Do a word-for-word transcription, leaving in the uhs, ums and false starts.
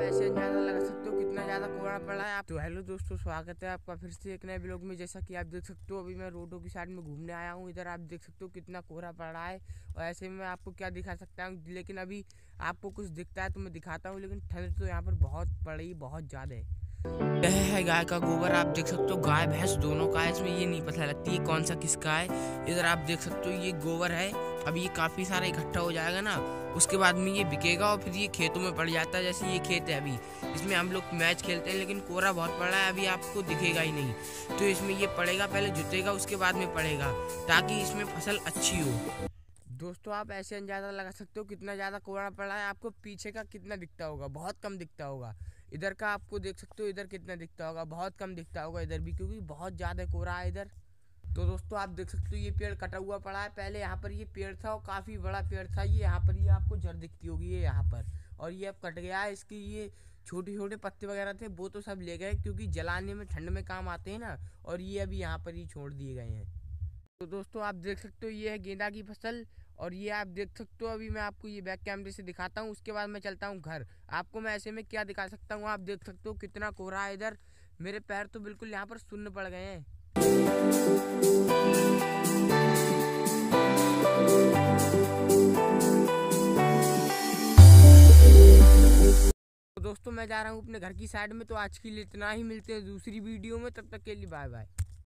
ऐसे अंदाजा लगा सकते हो कितना ज़्यादा कोहरा पड़ा है। आप तो हेलो दोस्तों, स्वागत है आपका फिर से एक नए ब्लॉग में। जैसा कि आप देख सकते हो अभी मैं रोडों की साइड में घूमने आया हूँ। इधर आप देख सकते हो कितना कोहरा पड़ रहा है और ऐसे में आपको क्या दिखा सकता हूँ, लेकिन अभी आपको कुछ दिखता है तो मैं दिखाता हूँ। लेकिन ठंड तो यहाँ पर बहुत पड़ी, बहुत ज़्यादा है। यह है गाय का गोबर। आप देख सकते हो गाय भैंस दोनों का है, इसमें ये नहीं पता लगती है कौन सा किसका है। इधर आप देख सकते हो ये गोबर है। अब ये काफ़ी सारा इकट्ठा हो जाएगा ना, उसके बाद में ये बिकेगा और फिर ये खेतों में पड़ जाता है। जैसे ये खेत है, अभी इसमें हम लोग मैच खेलते हैं, लेकिन कोहरा बहुत पड़ा है, अभी आपको दिखेगा ही नहीं। तो इसमें ये पड़ेगा, पहले जुतेगा उसके बाद में पड़ेगा, ताकि इसमें फसल अच्छी हो। दोस्तों आप ऐसे अंदाजा लगा सकते हो कितना ज़्यादा कोहरा पड़ा है। आपको पीछे का कितना दिखता होगा, बहुत कम दिखता होगा। इधर का आपको देख सकते हो, इधर कितना दिखता होगा, बहुत कम दिखता होगा इधर भी, क्योंकि बहुत ज़्यादा कोहरा है इधर। तो दोस्तों आप देख सकते हो ये पेड़ कटा हुआ पड़ा है। पहले यहाँ पर ये पेड़ था और काफ़ी बड़ा पेड़ था। ये यहाँ पर ये आपको जड़ दिखती होगी ये यहाँ पर, और ये अब कट गया है। इसकी ये छोटे छोटे पत्ते वगैरह थे वो तो सब ले गए, क्योंकि जलाने में ठंड में काम आते हैं ना, और ये अभी यहाँ पर ही छोड़ दिए गए हैं। तो दोस्तों आप देख सकते हो ये है गेंदा की फसल, और ये आप देख सकते हो अभी मैं आपको ये बैक कैमरे से दिखाता हूँ, उसके बाद मैं चलता हूँ घर। आपको मैं ऐसे में क्या दिखा सकता हूँ, आप देख सकते हो कितना कोहरा है इधर। मेरे पैर तो बिल्कुल यहाँ पर सुन्न पड़ गए हैं। तो दोस्तों मैं जा रहा हूँ अपने घर की साइड में। तो आज के लिए इतना ही, मिलते हैं दूसरी वीडियो में, तब तक के लिए बाय बाय।